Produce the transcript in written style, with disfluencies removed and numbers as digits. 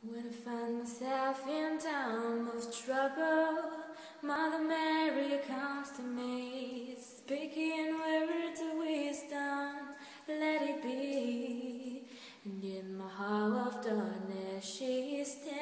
When I find myself in time of trouble, Mother Mary comes to me, speaking words of wisdom, let it be. And in my hall of darkness she stands.